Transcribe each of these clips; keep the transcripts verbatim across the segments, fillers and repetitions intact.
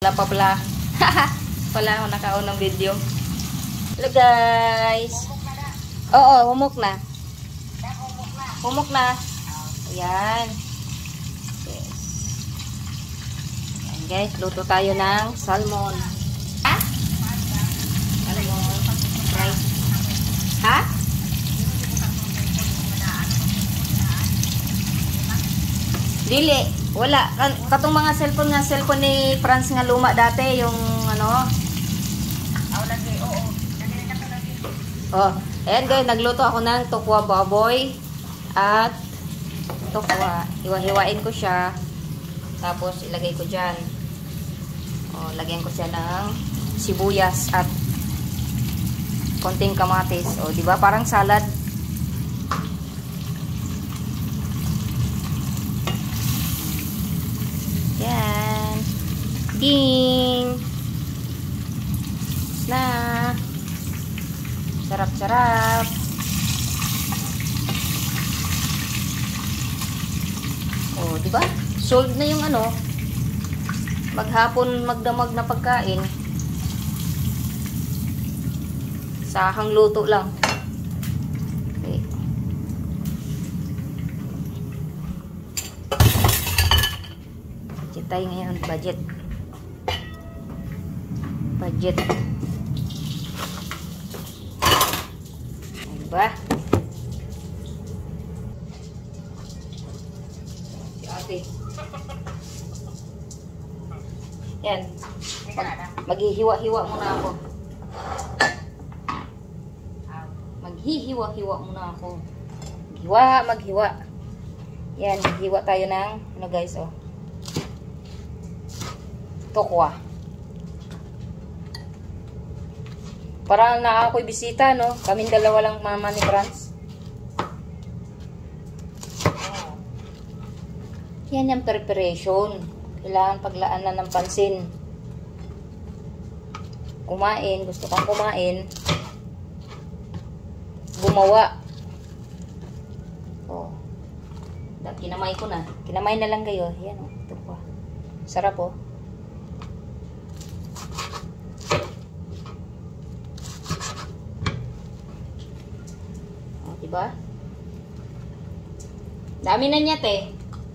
Wala pa pala. Wala ako nakaon ng video. Hello guys. Oo, humok na. Humok na. Ayan. Yes. Ayan guys, luto tayo ng salmon. Ha? Salmon. Rice. Ha? Dili. Wala. Katong mga cellphone nga, cellphone ni Franz nga luma dati, yung ano. Oh, ayan guys, nagluto ako ng tokwa baboy at tokwa. Hiwa-hiwain ko siya. Tapos ilagay ko dyan. Oh, lagyan ko siya ng sibuyas at konting kamatis. Oh, di ba? Parang salad. Yan. Ding. Na. Sarap-sarap. Oh, di ba? Solved na yung ano. Maghapon magdamag na pagkain. Sahang luto lang. Okay. Budget tayo ngayon. Budget. Budget. Diba? Si ate. Yan. Mag maghihiwa-hiwa muna ako. Maghihiwa-hiwa muna ako. Maghiwa, maghiwa. Yan, hiwa tayo ng ano guys, oh. Tokwa. Para na ako'y bisita, no? Kaming dalawa lang mama ni Franz. Yan yung preparation. Kailangan paglaan na ng pansin. Kumain. Gusto kang kumain. Gumawa. Oh. Kinamay ko na. Kinamay na lang kayo. Yan, oh. Ito pa. Sarap, oh. Diba? Dami na niya, te.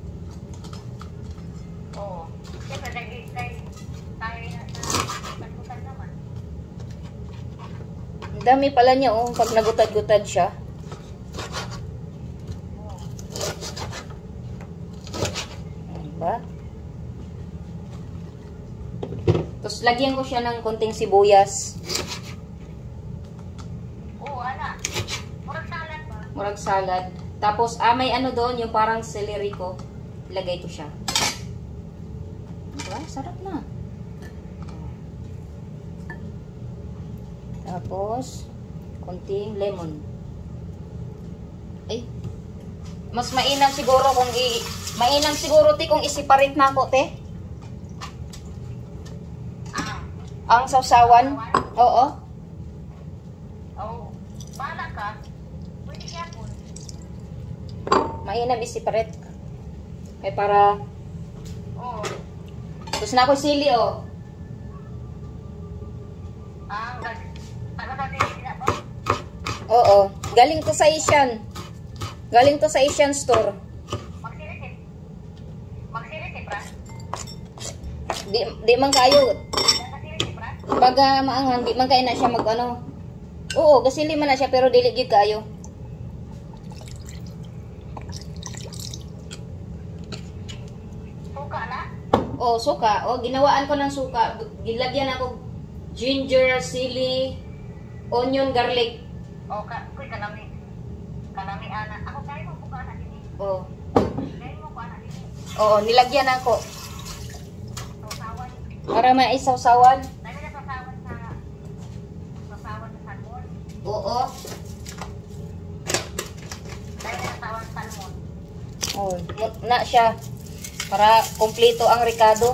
Oo. Siyempre, tayo naman. Ang dami pala niya, oh. Pag nagutad-gutad siya. Diba? Tapos, lagyan ko siya ng konting sibuyas. Murag salad. Tapos, ah, may ano doon, yung parang celery ko. Ilagay ko siya. Diba? Sarap na. Tapos, konting lemon. Ay. Mas mainam siguro kung i... Mainam siguro, te, kung isiparit na ako, te. Ang sausawan. Oo. Oo. Bahala ka. Mainam isiparet. Kaya para... Oo. Tapos na ako sili, oh. Ah, ano ba sili na po? Oo. Galing to sa Asian. Galing to sa Asian store. Magsilit eh. Magsilit eh, bra? Di, di man kayo. Magsilit eh, bra? Baga maanghang, di man kayo na siya mag ano. Oo, gasili man na siya pero dili gyud kayo. Oh, suka. Oh, ginawaan ko ng suka. Gilagyan ako ginger, sili, onion, garlic. Oh, ka kuy kanami. Kanami ana. Ako kay mo buka na dinhi. Oh. Kay mo ko ana dinhi. Oo, nilagyan ako. Sausawan. Para maisawsawan. Dali na sausawan sa sausawan sa salmon. Oo. Dali na sausawan sa salmon. Oh, na siya. Para kompleto ang ricado.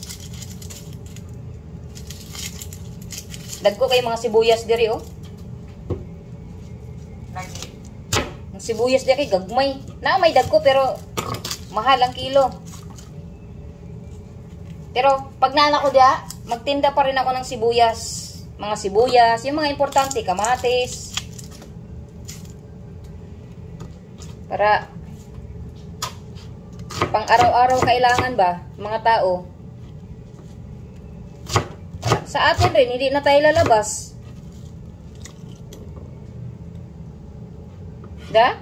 Dagko kay mga sibuyas diri, oh. Lagi. Ang sibuyas diri kay gagmay. Na may dagko pero mahal ang kilo. Pero pag naanak ko dia, magtinda pa rin ako ng sibuyas. Mga sibuyas, yung mga importante, kamatis. Para pang araw-araw kailangan ba, mga tao. Sa atin rin, hindi na tayo lalabas. Da?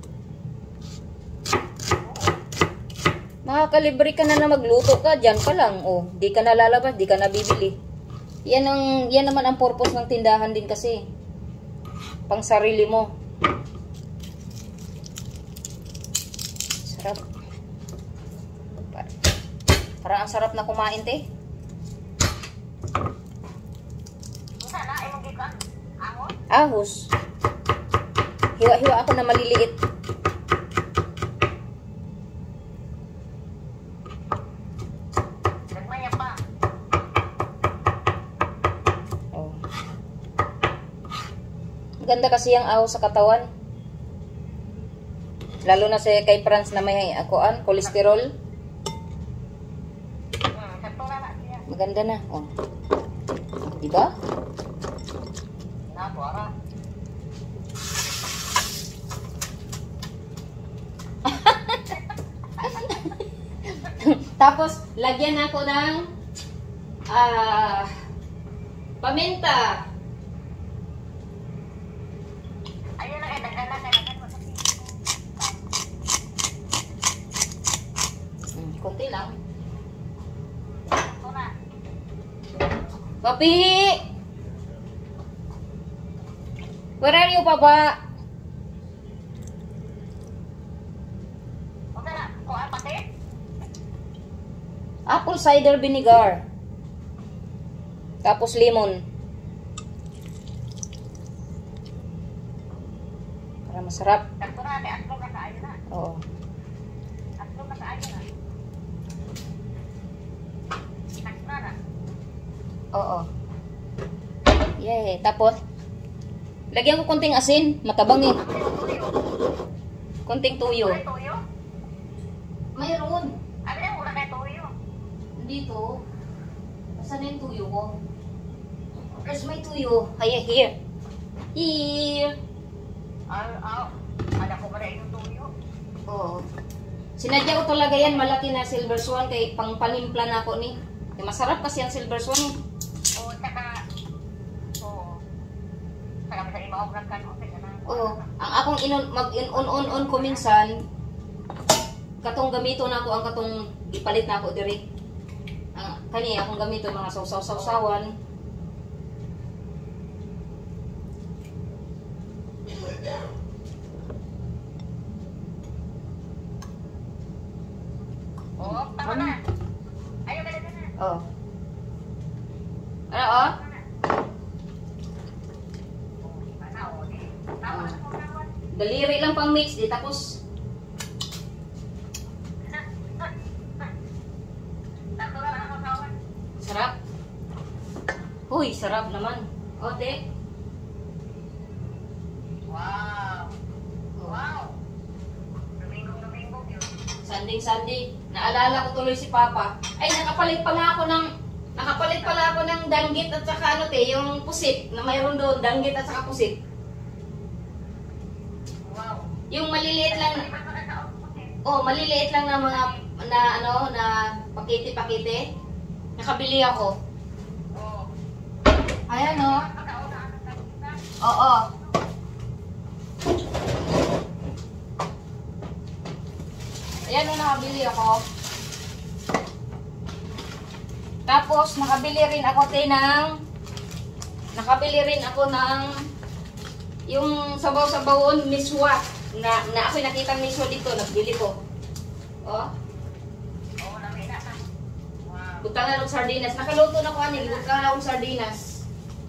Makakalibre ka na na magluto ka, dyan ka lang. Oh, di ka na lalabas, di ka na bibili. Yan, ang, yan naman ang purpose ng tindahan din kasi. Pang sarili mo. Sarap. Parang ang sarap na kumain, te. Ahos. Hiwa-hiwa ako na maliliit. Nagmaya pa. Oh. Ganda kasi ang ahos sa katawan. Lalo na si kay Franz na may akuan, kolesterol. Maganda na. Oh. Diba? Tapos, lagyan ako ng uh, paminta. Ayun na, nagdala ka na. Hmm, konti lang. Papi! Where are you, Papa? Okay na. Kuha pati? Apple cider vinegar. Tapos lemon. Para masarap. Oo. Oo. Yay. Tapos, lagyan ko konting asin. Matabang eh. Konting tuyo. Mayroon. Ano yung wala na tuyo? Dito. Saan na yung tuyo ko? Where's my tuyo? Kaya here. Here. Ay, aw. Ada ko pala yung tuyo. Oo. Sinadya ko talaga yan. Malaki na silver swan. Kaya pang panimpla na ako ni. Kaya masarap kasi ang silver swan. Oo, tsaka. Oo. Tsaka sa imaog ng kanon. Oo. Ang akong mag-on-on-on ko minsan, katong gamito na ako ang katong ipalit na ako diri. Ang kani akong gamito mga sausaw-sausawan. Oh, tama na. Ayo balik na. Oh. Ano oh? Daliri lang pang mix di tapos. Sarap. Uy, sarap naman. Ote. Wow. Wow. Domingo-domingo yun. Sanding-sanding. Naalala ko tuloy si Papa. Ay, nakapalit pa nga ako ng nakapalit pala ako ng danggit at saka ano te, yung pusit na mayroon doon, danggit at saka pusit. Wow. Yung maliliit lang. Oh, maliliit lang na mga na ano, na pakete-pakete. Nakabili ako. Oo. Ayan o. Oo. Ayan o, nakabili ako. Tapos, nakabili rin ako te ng nakabili rin ako ng yung sabaw-sabawon miswa. Na, na ako nakita miswa dito, nagbili ko. Oh. Butang na ng sardinas. Nakaluto na ko aning. Butang na akong sardinas.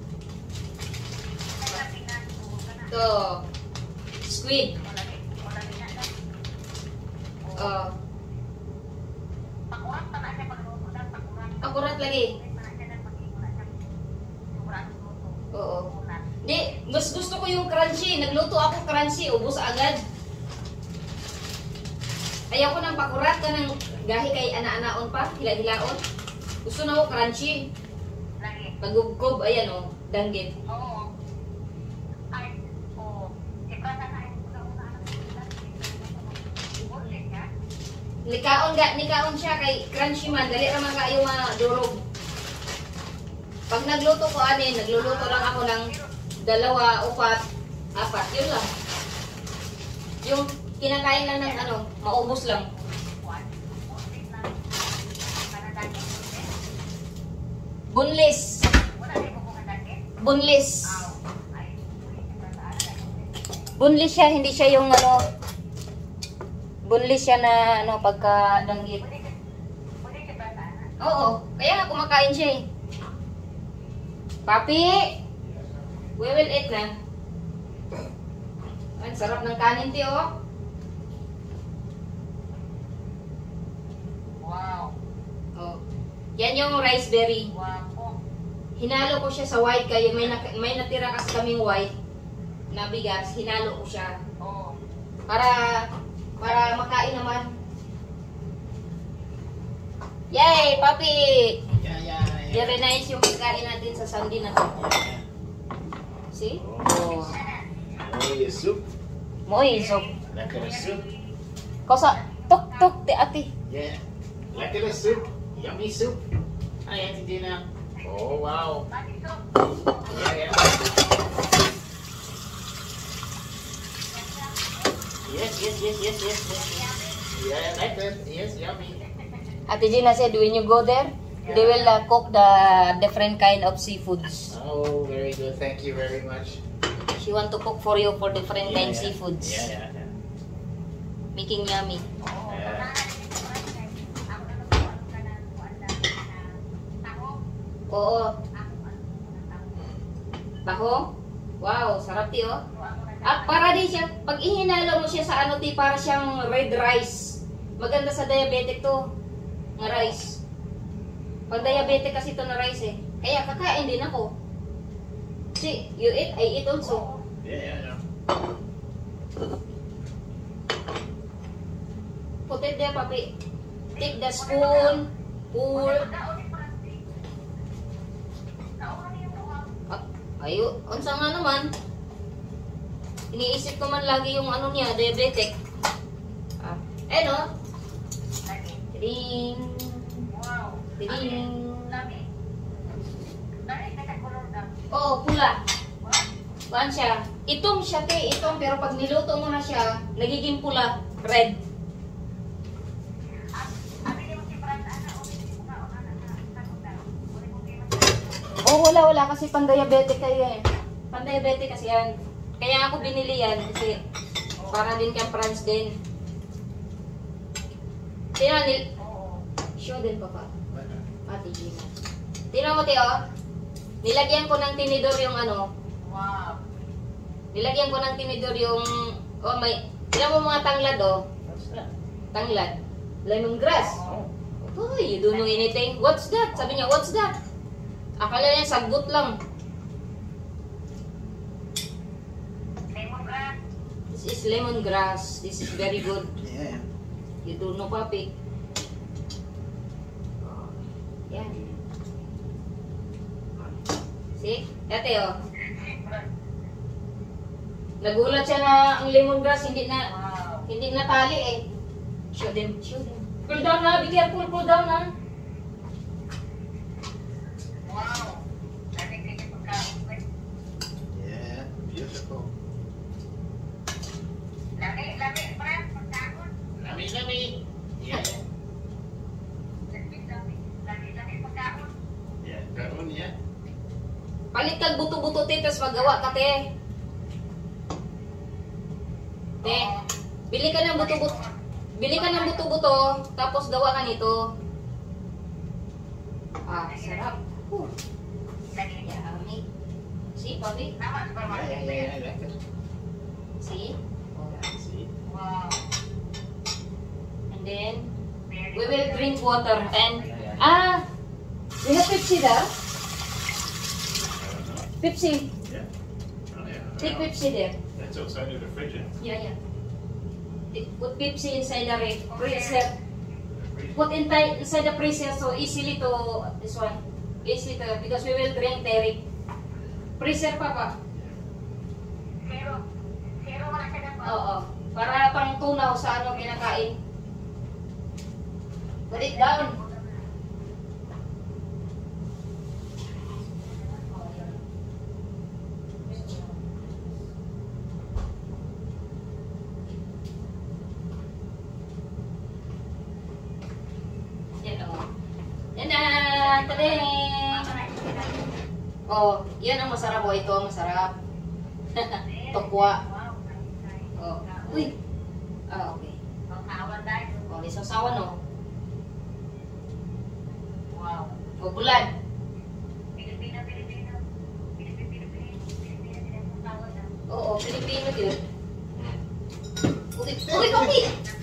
Ito. Squid. Oh. Pakurat lagi. Oo. Di, mas gusto ko yung crunchy. Nagluto ako crunchy. Ubus agad. Ayaw ko ng pakurat ka ng gahi kay ana-anaon pa. Hila-hilaon. Gusto na ako crunchy. Lagi. Pagubkob, ayan o, danggit. Oo. Ay, oo. Iprata na yung una-una. Ibulit ka? Nikaon ga, nikaon siya kay crunchy man, dali ra man kayo madurog. Pag nagluto ko anin, nagluluto lang ako ng dalawa, upat, apat, yun lang. Yung kinakain lang ng ano, maubos lang. Bunlis. Bunlis. Bunlis siya, hindi siya yung ano, bunlis siya na ano, pagka danggit. Oo, kaya nga kumakain siya eh. Papi! We will eat na. Ang sarap ng kanin, tiyo. Wow. Oh. Yan yung rice berry. Wow. Hinalo ko siya sa white kaya may, na, may natira kasi kaming white na bigas. Hinalo ko siya. Oo. Para para makain naman. Yay, papi! Yeah, yeah, yeah. Very nice yung pagkain natin sa Sunday na to. See? Oh. Moy soup. Moy, so. Lekker soup. Kosa, tok tok te ate. Yeah. Lekker soup. Yummy soup. Hi, Auntie Dina. Oh, wow. Yeah, yeah. Yes, yes, yes, yes, yes, yes. Yeah, I like that. Yes, yummy. Ate Gina said when you go there, they will uh, cook the different kind of seafoods. Oh, very good. Thank you very much. She want to cook for you for different Yeah, kind yeah. seafoods. Yeah, yeah, yeah. Making yummy. Yeah. Oo. Taho? Wow, sarap ti oh. At para din siya, pag ihinalo mo siya sa ano ti, para siyang red rice. Maganda sa diabetic to. Nga rice. Pag diabetic kasi to na rice eh. Kaya kakain din ako. See, you eat, I eat also. Yeah, yeah, yeah. Put it there, papi. Take the spoon, pour. Ah, ayo, unsa nga naman. Iniisip ko man lagi yung ano niya, diabetic. Ah, eh no? Tiding. Tiding. Oh, pula. Kuan siya. Itong siya, te. Itong, pero pag niluto mo na siya, nagiging pula. Red. Oh, wala, wala. Kasi pan-diabetic kayo eh. Pan-diabetic kasi yan. Kaya ako binili yan. Kasi para din kang France din. Tingnan, nil... Show din, papa. Ate Gina. Tingnan mo, te, oh. Nilagyan ko ng tinidor yung ano. Wow. Nilagyan ko ng tinidor yung... Oh, may... Tingnan mo mga tanglad, oh. What's that? Tanglad. Lemongrass. Oh. Oh, you don't know anything. What's that? Sabi niya, what's that? Akala niya, sagot lang. Lemongrass. This is lemongrass. This is very good. Yeah. You don't know, papi. Yan. See? Dati, oh. Nagulat siya na ang lemongrass, hindi na, Wow. hindi na tali eh. Show them, show them. Cool down na, be careful, cool down na. Wow. Lamig-lamig pagkain. Yeah, beautiful. Lamig-lamig, Brad, pagkain. Yummy, yummy. Yeah. Lamig-lamig. Lamig-lamig pagkain. Yeah, that one, yeah. Palit kag buto-buto, te, tapos magawa ka, te. Te, bili ka ng buto-buto. Bili ka ng buto-buto, tapos gawa ka nito. Ah, sarap. Whew. Yummy. See, papi? Tama, Yeah, supermarket yeah, ba yan? yeah, I like it. See? See? Wow. And then, Very we will good. drink water. And, ah, we have Pepsi there. Pepsi. Yeah. Oh, yeah. Take Pepsi there. That's outside of the fridge. eh? Yeah, yeah. Put Pepsi inside the fridge there. put in inside the freezer so easily to this one. Easy to because we will drink Derek. Freezer pa pa. Zero. Zero wala siya ng Oo. Para pang tunaw sa ano kinakain. Put it down. Yan o. Yan na. Tadeng. Oh, yan ang masarap o. Ito ang masarap. Tokwa. Oh. Uy. Ah, okay. Pangkawan dahil. Oh, isasawan o. Wow. O, bulan. Pilipino, Pilipino. Pilipino, Pilipino. Pilipino, Pilipino. na. Oo, Pilipino yun. Uy, uy, Pogi!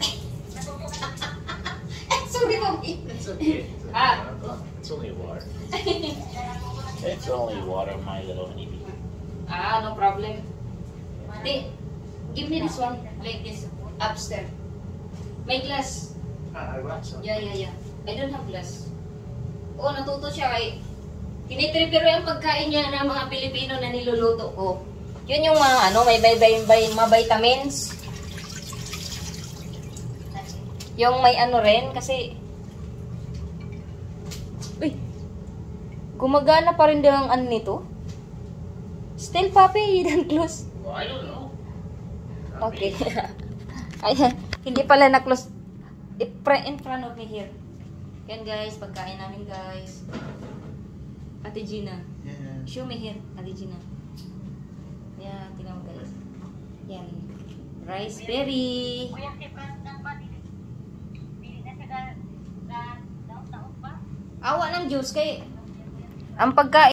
Sorry, Pogi. It's okay. Ah. It's only water. It's only water, my little honeybee. Ah, no problem. Hey, give me this one, like this, upstairs. May glass. Ah, I want some. Yeah, yeah, yeah. I don't have glass. Oo, natuto siya kay... Tinitripiro yung pagkain niya ng mga Pilipino na niluluto ko. Yun yung mga ano, may may may, may mga vitamins. Yung may ano rin, kasi... Uy! Gumagana pa rin din ang ano nito. Still, papi, you don't close. Well, I don't know. Not Okay. me. Ayan, hindi pala na-close. In front of me here. Yan guys, pagkain namin guys. Ate Gina. Yeah. Show me here, Ate Gina. Yan, tingnan mo guys. Yan. Rice berry. Kuya, si Franz lang ba? Pili na siya na taon pa? Awa ng juice kay... Ang pagkain